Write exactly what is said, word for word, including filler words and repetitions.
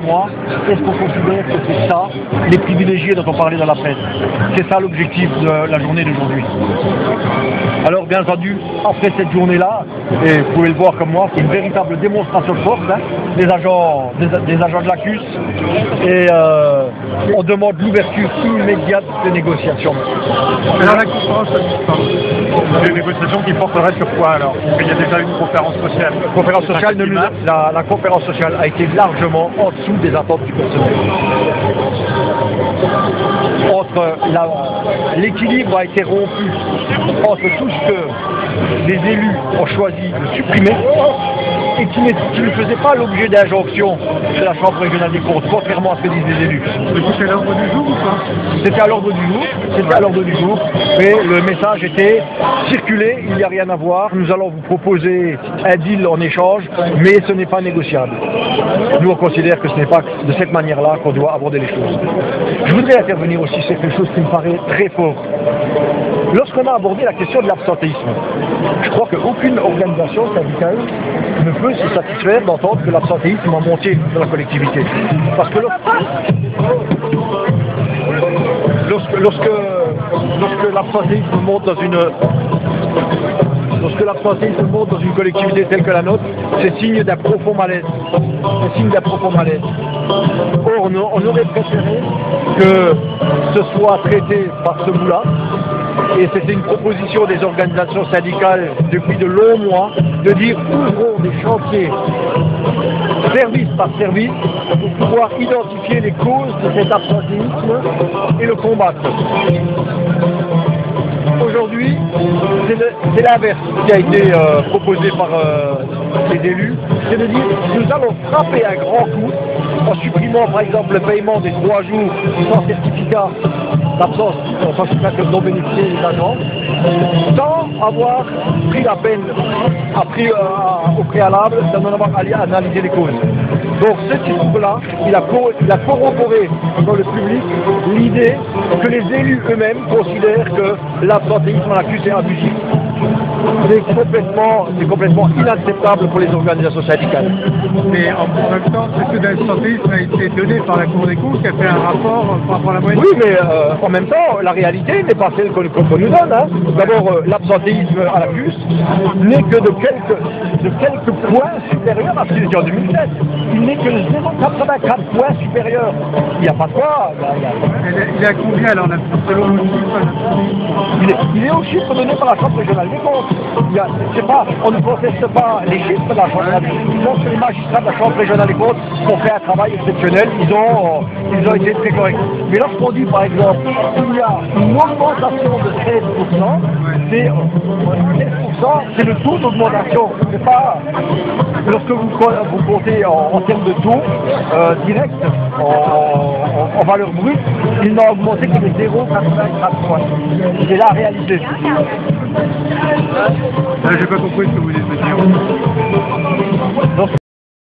mois, est-ce qu'on considère que c'est ça, les privilégiés dont on parlait dans la presse? C'est ça l'objectif de la journée d'aujourd'hui. Alors bien entendu, après cette journée-là, et vous pouvez le voir comme moi, c'est une véritable démonstration de force, hein, des agents, des, des agents de l'A C U S, et euh, on demande l'ouverture immédiate des négociations. Alors la conférence, les négociations qui porteraient sur quoi alors? Il y a déjà une conférence sociale. La conférence sociale, ne nous a, la, la conférence sociale a été largement en dessous des attentes du personnel. Entre l'équilibre a été rompu entre tout ce que les élus ont choisi de supprimer et qui ne, qui ne faisait pas l'objet d'injonction de la Chambre régionale des comptes, contrairement à ce que disent les élus. C'était à l'ordre du jour ou pas? C'était à l'ordre du jour, c'était à l'ordre du jour, mais le message était circulé, il n'y a rien à voir, nous allons vous proposer un deal en échange, mais ce n'est pas négociable. Nous on considère que ce n'est pas de cette manière-là qu'on doit aborder les choses. Je voudrais intervenir aussi sur quelque chose qui me paraît très fort. Lorsqu'on a abordé la question de l'absentéisme, je crois qu'aucune organisation syndicale ne peut se satisfaire d'entendre que l'absentéisme a monté dans la collectivité. Parce que lorsque, lorsque, lorsque l'absentéisme monte dans une Lorsque l'absentéisme monte dans une collectivité telle que la nôtre, c'est signe d'un profond malaise. C'est signe d'un profond malaise. Or, on, on aurait préféré que ce soit traité par ce bout-là. Et c'était une proposition des organisations syndicales depuis de longs mois de dire ouvrons des chantiers service par service pour pouvoir identifier les causes de cet absentéisme et le combattre. Aujourd'hui, c'est l'inverse qui a été euh, proposé par euh, les élus, c'est de dire nous allons frapper un grand coup en supprimant par exemple le paiement des trois jours sans certificat d'absence, sans certificat que dont bénéficient les agents, sans avoir pris la peine à pris, euh, au préalable d'en avoir analysé les causes. Donc ce discours-là, il a, il a corroboré dans le public l'idée que les élus eux-mêmes considèrent que l'absentéisme à la C U S est abusif. C'est complètement, c'est complètement inacceptable pour les organisations syndicales. Mais en même temps, ce que l'absentéisme a été donné par la Cour des comptes qui a fait un rapport par rapport à la moyenne. Oui, mais euh, en même temps, la réalité n'est pas celle qu'on qu'on nous donne. Hein. D'abord, euh, l'absentéisme à la C U S n'est que de quelques, de quelques points supérieurs à ce qu'il était en deux mille sept. Il n'est que de zéro virgule quatre-vingt-quatre points supérieurs. Il n'y a pas de quoi. Il, a... il est à combien alors, selon le chiffre? il est, il est au chiffre donné par la Chambre régionale des comptes. Il y a, je sais pas, on ne conteste pas les chiffres de la Chambre régionale des comptes. Je pense que les magistrats de la Chambre régionale des comptes ont fait un travail exceptionnel. Ils ont, ils ont été très corrects. Mais lorsqu'on dit par exemple qu'il y a une augmentation de treize pour cent, c'est treize pour cent, c'est le taux d'augmentation. C'est pas lorsque vous, vous comptez en, en termes de taux euh, direct, en, en, en valeur brute, il n'a augmenté que de zéro virgule quatre-vingt-quatre points. C'est la réalité. Là, j'ai pas compris ce que vous voulez me dire. Donc,